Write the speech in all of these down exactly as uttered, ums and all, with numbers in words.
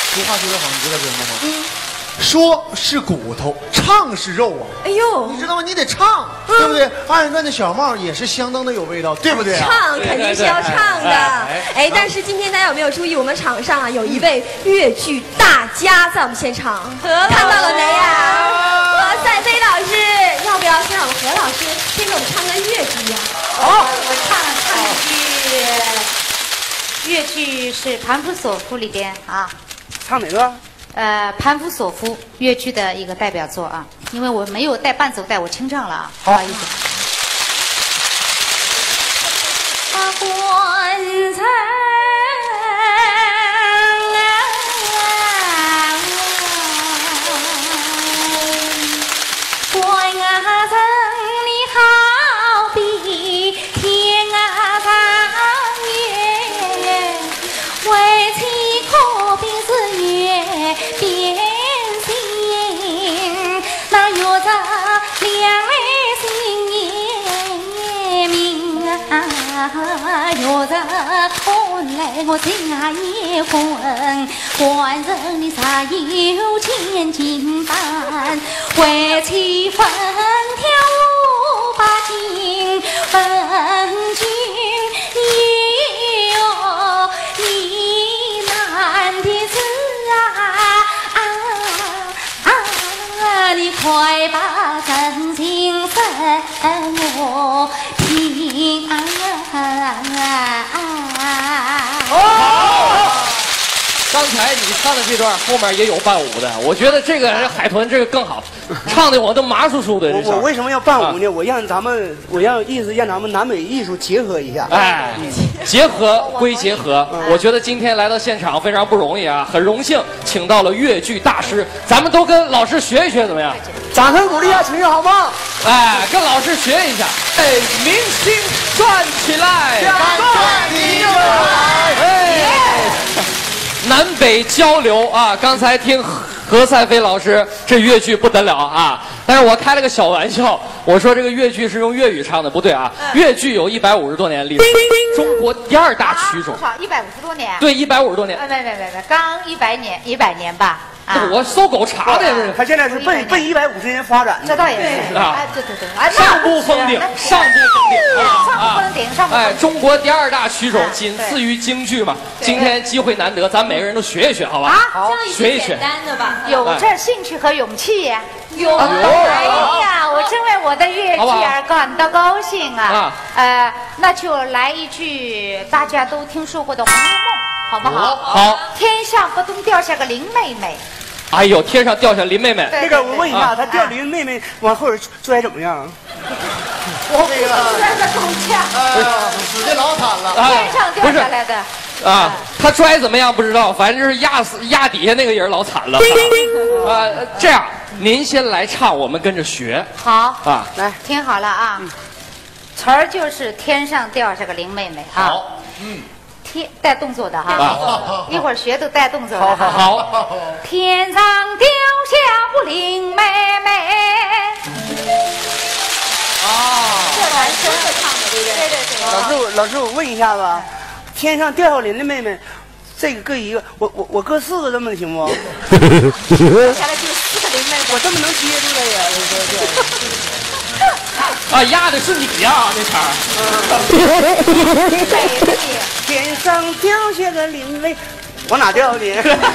俗话说得好，你知道什么吗？ 嗯。 说是骨头，唱是肉啊！ 哎呦， 你知道吗？你得唱，嗯、对不对？二人转的小帽也是相当的有味道，对不对、啊？ 唱肯定是要唱的。哎, 哎，但是今天大家有没有注意，我们场上啊有一位越剧大家在我们现场，看到了没呀？何赛飞老师，要不要先让我们何老师先给我们唱个越剧呀？ 好，我唱唱一句越剧是《盘夫索夫》里边啊， 唱哪个？ 呃，盘夫索夫越剧的一个代表作啊，因为我没有带伴奏带，我清唱了啊，不好意思。啊，棺材。若在看来我家也混，官人你才有千金般，为妻分条五八斤，问君有一难的事啊啊啊！你快把真情分我听啊！ 好，刚才你唱的这段后面也有伴舞的，我觉得这个海豚这个更好，唱的我都麻酥酥的。 我我为什么要伴舞呢？我让咱们，我要意思让咱们南北艺术结合一下。 哎，结合归结合，我觉得今天来到现场非常不容易啊，很荣幸请到了越剧大师，咱们都跟老师学一学怎么样？ 掌声鼓励一下，请友好吗？ 哎，跟老师学一下。哎，明星站起来， 敢站你就来。 哎，南北交流啊！刚才听何赛飞老师这越剧不得了啊！但是我开了个小玩笑，我说这个越剧是用粤语唱的，不对啊！越剧有一百五十多年历史，中国第二大曲种。 多少？一百五十多年？ 对，一百五十多年。 没没没没，刚一百年，一百年吧。 啊、我搜狗查的是， 他现在是奔奔一百五十年发展的， 这倒也是啊， 哎，对对对，啊， 上不封顶，上不封顶， 上不封顶，上不封顶。 哎，中国第二大曲种，仅次于京剧嘛。今天机会难得，咱每个人都学一学，好吧？ 好， 学一学。 简单的吧， 有这兴趣和勇气呀。 有。 哎呀，我真为我的越剧而感到高兴啊！呃，那就来一句大家都听说过的《红楼梦》，好不好？ 好。 天上不东掉下个林妹妹。 哎呦，天上掉下林妹妹！ 那个我问一下，她掉林妹妹往后摔怎么样？ 我这个摔得够呛， 哎呀，死的老惨了。 天上掉下来的啊，她摔怎么样不知道，反正就是压死压底下那个人老惨了。啊，这样您先来唱，我们跟着学。 好啊， 来听好了啊，词儿就是天上掉下个林妹妹啊。 好，嗯。 天带动作的哈，一会儿学都带动作的。 好好好。 天上掉下个林妹妹。 啊， 这男生会唱的，对不对？ 对对对。 老师，我老师，我问一下吧，天上掉下林的妹妹，这个各一个，我我我搁四个这么行不？ 掉下来就四个林妹妹， 我这么能接住了呀？你说这。 啊，压的是你呀，那茬儿。 天上掉下个林妹，往哪掉你？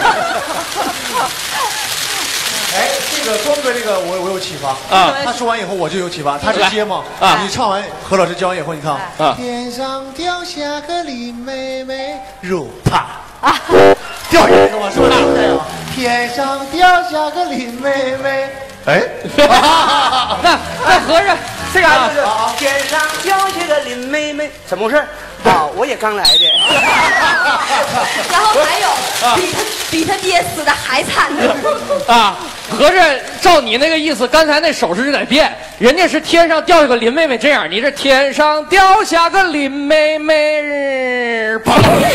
哎，这个光哥，这个我我有启发啊！ 他说完以后我就有启发，他是接嘛啊！ 你唱完何老师教完以后，你看啊， 天上掉下个林妹妹，如啪啊，掉下来是吧？是不是？对啊，天上掉下个林妹妹。哎， 那那合着这个就是天上掉下个林妹妹，怎么回事？啊，我也刚来的。 然后还有比他比他爹死的还惨的啊！合着照你那个意思，刚才那手势就得变，人家是天上掉下个林妹妹这样，你这天上掉下个林妹妹，砰！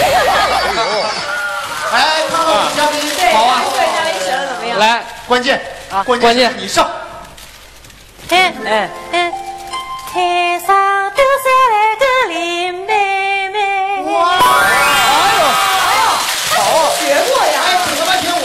哎，看看我们嘉宾， 好啊， 对，嘉宾学的怎么样？ 来， 关键啊， 关键你上。 天哎哎，天上掉下来个林妹妹。 哇！哎呦，哎呦，好啊，学过呀！哎，等了半天，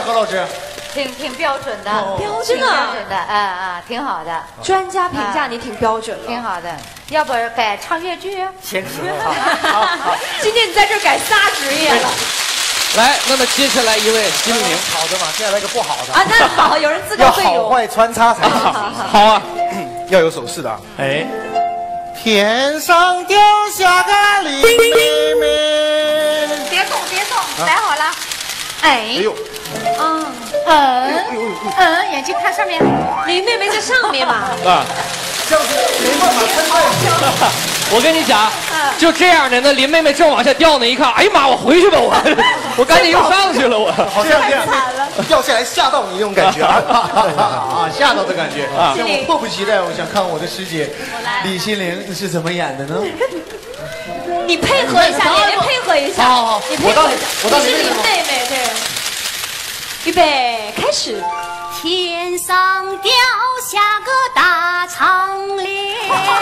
何老师？ 挺挺标准的， 标准标啊， 准的，啊啊，挺好的， 专家评价你挺标准了， 挺好的。要不改唱越剧啊？ 行，好，好，好。 今天你在这儿改仨职业了来，那么接下来一位心灵， 好的嘛，接下来一个不好的啊？那好，有人自告要奋勇。 好坏穿插才行， 好啊， 要有手势的啊。 哎， 天上掉下个林妹妹。 别动，别动，待会儿了。哎哎，呦， 嗯嗯嗯，眼睛看上面。 林妹妹在上面嘛？ 啊， 像是没办法参赛。 我跟你讲，就这样的，那林妹妹正往下掉呢，一看，哎呀妈，我回去吧，我我赶紧又上去了，我。 好像这样掉下来吓到你那种感觉啊啊，吓到的感觉啊！让我迫不及待，我想看我的师姐李心凌是怎么演的呢？ 你配合一下，演员配合一下。 好好好， 你配合一下。 我当你是林妹妹，对。预备，开始。 天上掉下个大长脸。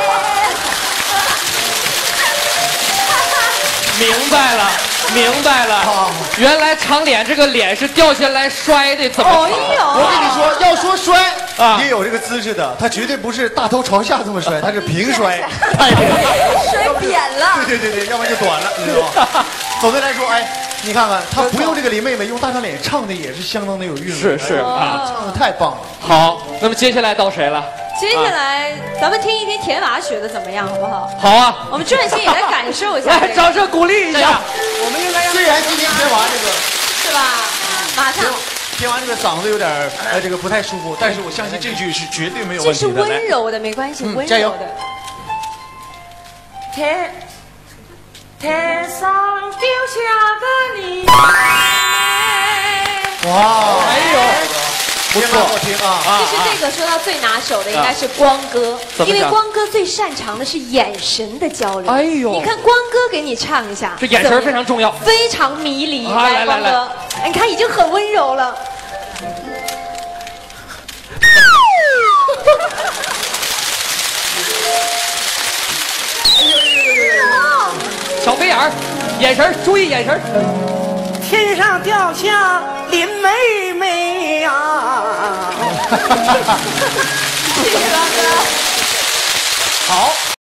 明白了，明白了，原来长脸这个脸是掉下来摔的，怎么？ 哎呦， 我跟你说，要说摔啊也有这个姿势的，他绝对不是大头朝下这么摔，他是平摔， 摔扁了。 对对对对，要不然就短了，你知道吗？总的来说，哎，你看看，他不用这个林妹妹，用大长脸唱的也是相当的有韵味， 是是啊， 唱的太棒了。 好，那么接下来到谁了？ 接下来咱们听一听田娃学的怎么样，好不好？ 好啊， 我们转心也来感受一下这来， 个， 掌声鼓励一下。 我们应该虽然今天田娃这个是吧？马上， 田娃这个嗓子有点呃这个不太舒服，但是我相信这句是绝对没有这是问题的。 温柔的，没关系，温加油柔的。天天上掉下个你。 哇， 哎呦， 不错，好听啊！ 其实这个说到最拿手的应该是光哥， 怎么讲因为光哥最擅长的是眼神的交流。 哎呦你看光哥给你唱一下， 这眼神非常重要， 非常迷离。 啊来来光哥，哎你看已经很温柔了。 小飞眼儿，眼神儿，注意眼神儿。 天上掉下林妹妹呀、 谢谢光哥。 好。